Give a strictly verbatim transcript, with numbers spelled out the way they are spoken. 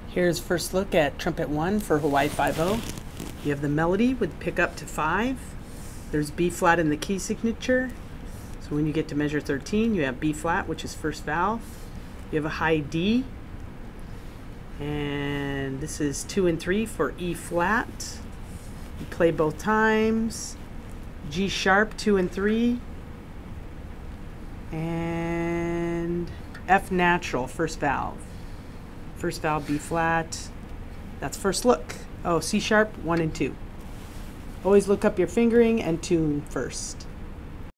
Here's first look at Trumpet one for Hawaii five oh. You have the melody with pick up to five. There's B flat in the key signature. So when you get to measure thirteen, you have B flat, which is first valve. You have a high D. And this is two and three for E flat. You play both times. G sharp, two and three. And F natural, first valve. First valve, B flat. That's first look. Oh, C sharp, one and two. Always look up your fingering and tune first.